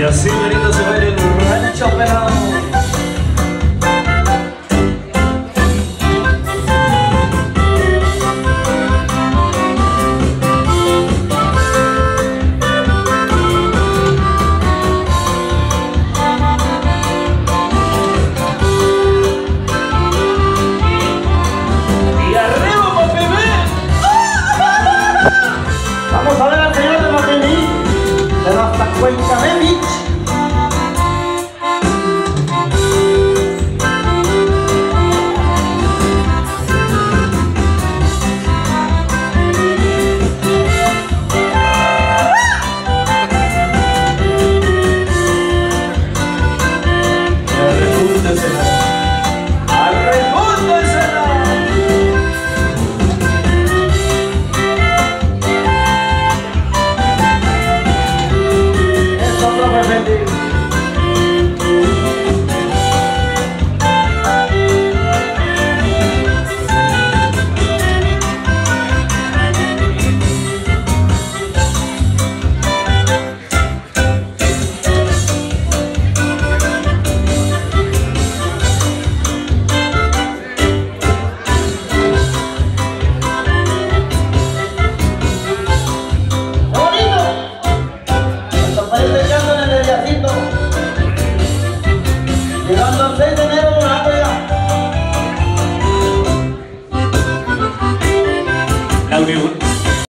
Y así bonito se baila el rancho pelado. Y arriba, Mapimí. Vamos a ver al señor de Mapimí, de nuestra cuenca de Beach.